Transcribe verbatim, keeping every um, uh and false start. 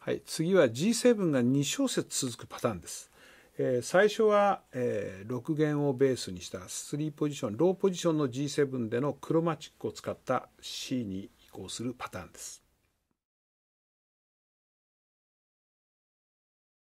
はい、次は ジーセブン がに小節続くパターンです。えー、最初は、えー、ろく弦をベースにしたスリーポジション、ローポジションの ジーセブン でのクロマチックを使った C に移行するパターンです。